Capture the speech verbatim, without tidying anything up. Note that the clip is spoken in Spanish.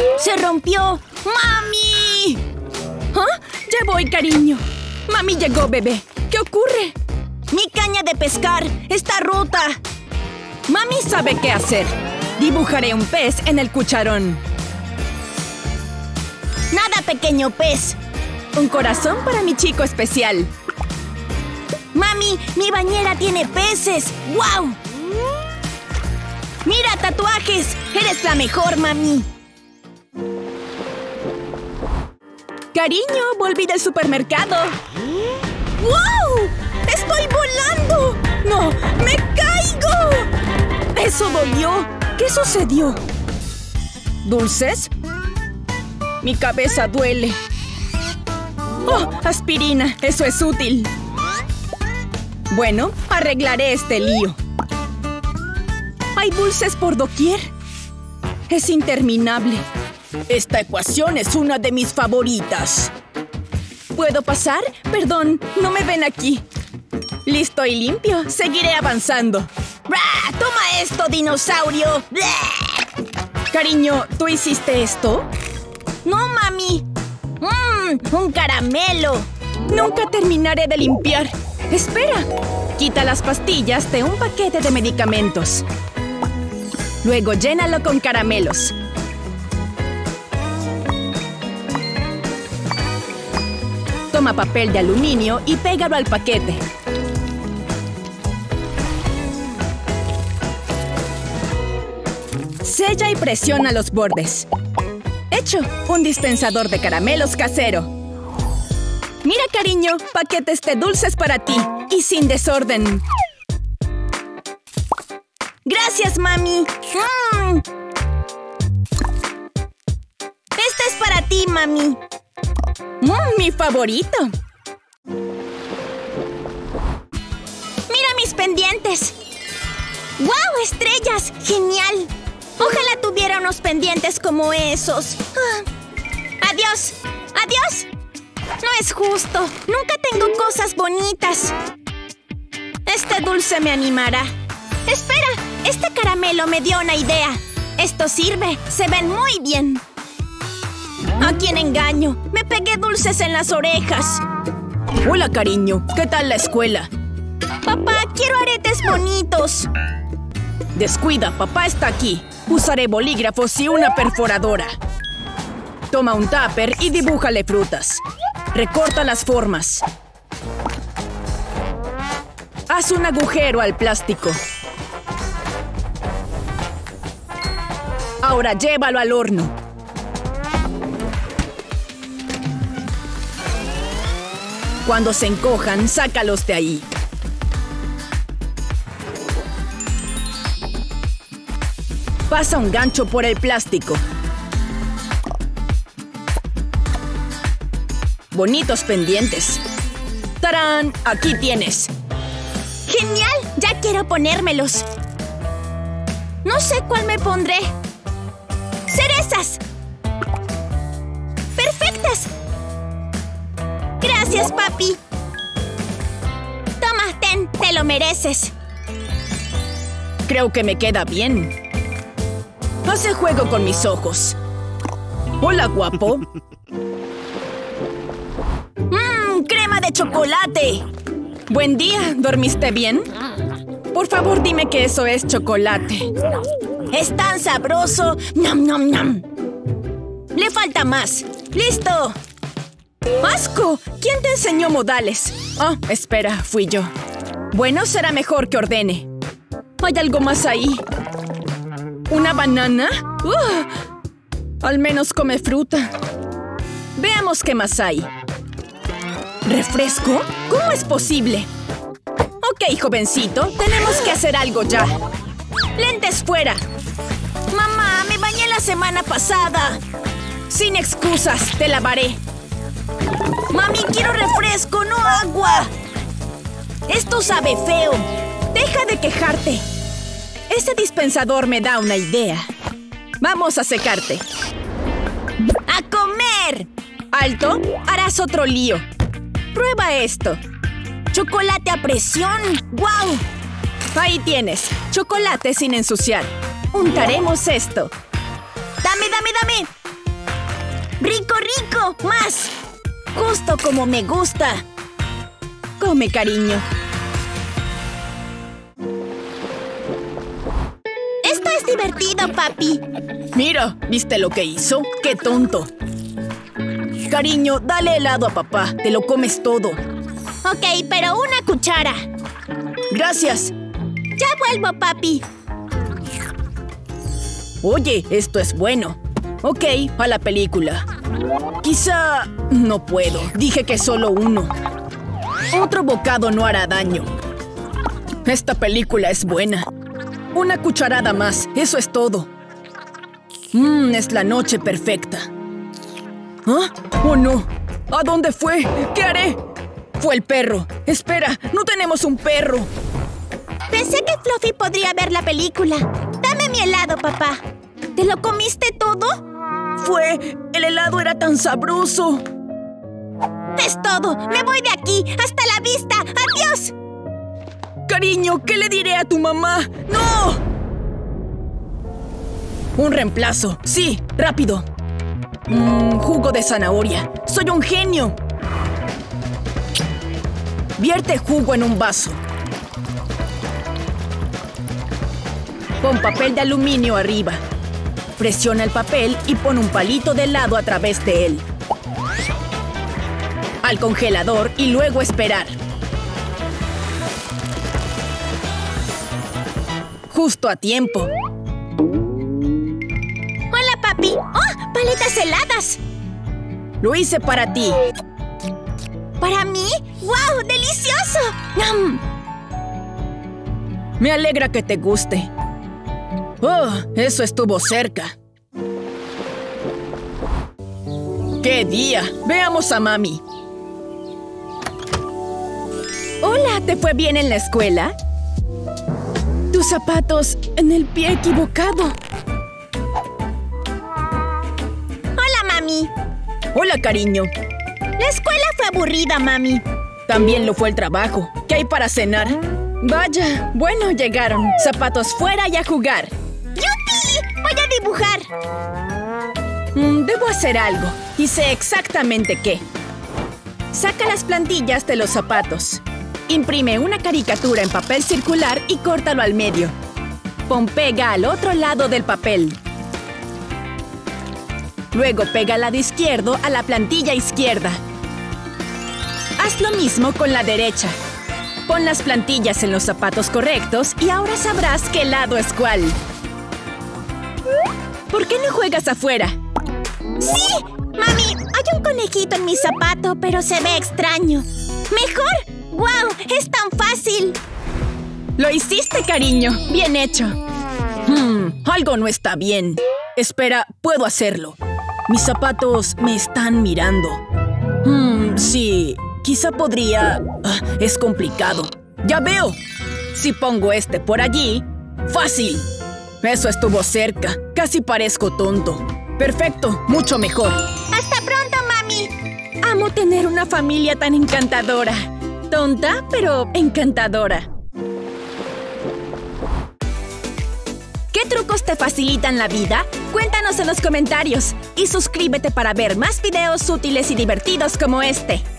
¡Se rompió! ¡Mami! ¿Ah? Ya voy, cariño. Mami llegó, bebé. ¿Qué ocurre? Mi caña de pescar está rota. Mami sabe qué hacer. Dibujaré un pez en el cucharón. Nada, pequeño pez. Un corazón para mi chico especial. Mami, mi bañera tiene peces. ¡Guau! ¡Mira, tatuajes! ¡Eres la mejor, mami! Cariño, volví del supermercado. ¡Wow! ¡Estoy volando! ¡No! ¡Me caigo! ¡Eso dolió! ¿Qué sucedió? ¿Dulces? Mi cabeza duele. ¡Oh! Aspirina. Eso es útil. Bueno, arreglaré este lío. Hay dulces por doquier. Es interminable. Esta ecuación es una de mis favoritas. ¿Puedo pasar? Perdón, no me ven aquí. Listo y limpio. Seguiré avanzando. ¡Bra! ¡Toma esto, dinosaurio! ¡Bra! Cariño, ¿tú hiciste esto? ¡No, mami! ¡Mmm! ¡Un caramelo! Nunca terminaré de limpiar. ¡Espera! Quita las pastillas de un paquete de medicamentos. Luego llénalo con caramelos. Toma papel de aluminio y pégalo al paquete. Sella y presiona los bordes. ¡Hecho! Un dispensador de caramelos casero. Mira, cariño, paquetes de dulces para ti y sin desorden. ¡Gracias, mami! Mm. Este es para ti, mami. Mm, ¡mi favorito! ¡Mira mis pendientes! ¡Guau, estrellas! ¡Genial! Ojalá tuviera unos pendientes como esos. Ah. ¡Adiós! ¡Adiós! No es justo. Nunca tengo cosas bonitas. Este dulce me animará. ¡Espera! Este caramelo me dio una idea. Esto sirve. Se ven muy bien. ¿A quién engaño? Me pegué dulces en las orejas. Hola, cariño. ¿Qué tal la escuela? Papá, quiero aretes bonitos. Descuida, papá está aquí. Usaré bolígrafos y una perforadora. Toma un tupper y dibújale frutas. Recorta las formas. Haz un agujero al plástico. Ahora llévalo al horno. Cuando se encojan, sácalos de ahí. Pasa un gancho por el plástico. Bonitos pendientes. ¡Tarán! Aquí tienes. ¡Genial! Ya quiero ponérmelos. No sé cuál me pondré. ¡Cerezas! ¡Perfectas! Gracias, papi. Toma, ten, te lo mereces. Creo que me queda bien. Hace juego con mis ojos. Hola, guapo. ¡Mmm! ¡Crema de chocolate! Buen día. ¿Dormiste bien? Por favor, dime que eso es chocolate. ¡Es tan sabroso! ¡Nom, nom, nom! ¡Le falta más! ¡Listo! ¡Asco! ¿Quién te enseñó modales? Oh, espera, fui yo. Bueno, será mejor que ordene. ¿Hay algo más ahí? ¿Una banana? Uh, al menos come fruta. Veamos qué más hay. ¿Refresco? ¿Cómo es posible? Ok, jovencito, tenemos que hacer algo ya. ¡Lentes fuera! ¡Mamá, me bañé la semana pasada! Sin excusas, te lavaré. ¡Mami, quiero refresco, no agua! ¡Esto sabe feo! ¡Deja de quejarte! Ese dispensador me da una idea. Vamos a secarte. ¡A comer! ¿Alto? Harás otro lío. Prueba esto. ¡Chocolate a presión! ¡Guau! Ahí tienes. Chocolate sin ensuciar. Untaremos esto. ¡Dame, dame, dame! ¡Rico, rico! ¡Más! Justo como me gusta. Come, cariño. Esto es divertido, papi. Mira, ¿viste lo que hizo? ¡Qué tonto! Cariño, dale helado a papá. Te lo comes todo. Ok, pero una cuchara. Gracias. Ya vuelvo, papi. Oye, esto es bueno. Ok, a la película. Quizá... no puedo. Dije que solo uno. Otro bocado no hará daño. Esta película es buena. Una cucharada más, eso es todo. Mmm, es la noche perfecta. ¿Ah? ¡Oh, no! ¿A dónde fue? ¿Qué haré? Fue el perro. Espera, no tenemos un perro. Pensé que Fluffy podría ver la película. Dame mi helado, papá. ¿Te lo comiste todo? Fue... el helado era tan sabroso. Es todo. Me voy de aquí. ¡Hasta la vista! ¡Adiós! Cariño, ¿qué le diré a tu mamá? ¡No! Un reemplazo. Sí, rápido. Mmm, jugo de zanahoria. ¡Soy un genio! Vierte jugo en un vaso. Pon papel de aluminio arriba. Presiona el papel y pon un palito de helado a través de él. Al congelador y luego esperar. Justo a tiempo. Hola, papi. ¡Oh! ¡Paletas heladas! Lo hice para ti. ¿Para mí? ¡Wow! ¡Delicioso! ¡Nam! Me alegra que te guste. ¡Oh! Eso estuvo cerca. ¡Qué día! Veamos a mami. Hola, ¿te fue bien en la escuela? Tus zapatos en el pie equivocado. Hola, mami. Hola, cariño. La escuela fue aburrida, mami. También lo fue el trabajo. ¿Qué hay para cenar? Vaya, bueno, llegaron. Zapatos fuera y a jugar. ¡Yupi! ¡Voy a dibujar! Mm, debo hacer algo. Y sé exactamente qué. Saca las plantillas de los zapatos. Imprime una caricatura en papel circular y córtalo al medio. Pon pega al otro lado del papel. Luego pega al lado izquierdo a la plantilla izquierda. Haz lo mismo con la derecha. Pon las plantillas en los zapatos correctos y ahora sabrás qué lado es cuál. ¿Por qué no juegas afuera? ¡Sí! Mami, hay un conejito en mi zapato, pero se ve extraño. ¡Mejor! ¡Wow! ¡Es tan fácil! ¡Lo hiciste, cariño! ¡Bien hecho! Hmm, algo no está bien. Espera, puedo hacerlo. Mis zapatos me están mirando. Hmm, sí, quizá podría... Ah, es complicado. ¡Ya veo! Si pongo este por allí... ¡Fácil! Eso estuvo cerca. Casi parezco tonto. Perfecto, mucho mejor. ¡Hasta pronto, mami! Amo tener una familia tan encantadora. Tonta, pero encantadora. ¿Qué trucos te facilitan la vida? Cuéntanos en los comentarios. Y suscríbete para ver más videos útiles y divertidos como este.